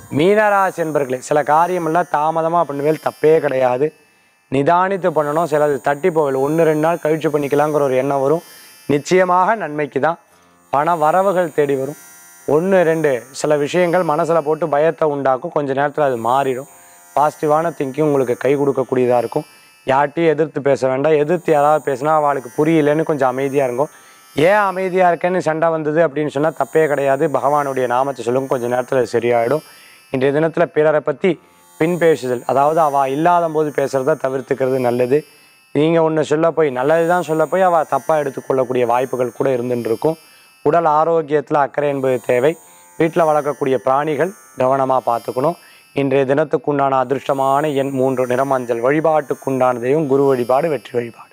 மீனராசி என்பர்களே, சில காரியமெல்லாம் தாமதமாக பண்ணுவேல் தப்பே கிடையாது. நிதானித்து பண்ணணும். சிலது தட்டி போவேல் 1-2 நாள் கழிச்சு பண்ணிக்கலாங்கிற ஒரு எண்ணம் வரும். நிச்சயமாக நன்மைக்கு தான். பண வரவுகள் தேடி வரும். 1-2 சில விஷயங்கள் மனசில் போட்டு பயத்தை உண்டாக்கும். கொஞ்ச நேரத்தில் அது மாறிடும். பாசிட்டிவான திங்கிங் உங்களுக்கு கை கொடுக்கக்கூடியதாக இருக்கும். யார்ட்டையும் எதிர்த்து பேச வேண்டாம். எதிர்த்து யாராவது பேசினா அவளுக்கு புரியலன்னு கொஞ்சம் அமைதியாக இருக்கும். ஏன் அமைதியாக இருக்கேன்னு சண்டை வந்தது அப்படின்னு சொன்னால் தப்பே கிடையாது. பகவானுடைய நாமத்தை சொல்லுங்க, கொஞ்சம் நேரத்தில் அது சரியாயிடும். இன்றைய தினத்தில் பிறரை பற்றி பின் பேசுதல், அதாவது அவள் இல்லாத போது பேசுகிறத தவிர்த்துக்கிறது நல்லது. நீங்கள் ஒன்று சொல்ல போய் நல்லது தான் சொல்ல போய் அவள் தப்பாக எடுத்துக்கொள்ளக்கூடிய வாய்ப்புகள் கூட இருந்துட்டு இருக்கும். உடல் ஆரோக்கியத்தில் அக்கறை என்பது தேவை. வீட்டில் வளர்க்கக்கூடிய பிராணிகள் கவனமாக பார்த்துக்கணும். இன்றைய தினத்துக்குண்டான அதிர்ஷ்டமான எண் 3 நிறமஞ்சள். வழிபாட்டுக்குண்டான தெய்வம் குரு வழிபாடு, வெற்றி வழிபாடு.